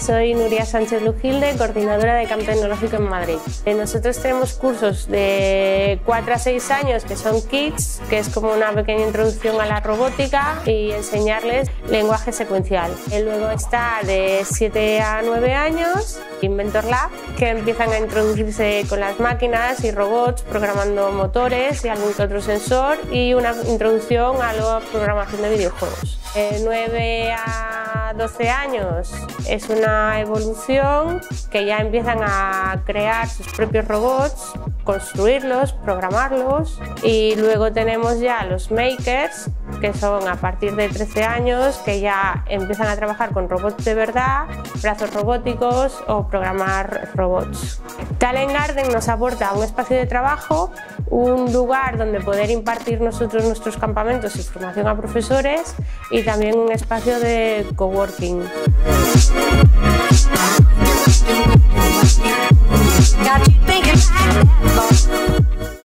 Soy Nuria Sánchez Lujilde, coordinadora de Camp Tecnológico en Madrid. Nosotros tenemos cursos de 4 a 6 años que son Kids, que es como una pequeña introducción a la robótica y enseñarles lenguaje secuencial. Luego está de 7 a 9 años, Inventor Lab, que empiezan a introducirse con las máquinas y robots, programando motores y algún que otro sensor, y una introducción a la programación de videojuegos. De 9 a 12 años es una evolución que ya empiezan a crear sus propios robots, construirlos, programarlos, y luego tenemos ya los makers, que son a partir de 13 años, que ya empiezan a trabajar con robots de verdad, brazos robóticos o programar robots. Talent Garden nos aporta un espacio de trabajo, un lugar donde poder impartir nosotros nuestros campamentos y formación a profesores, y también un espacio de coworking.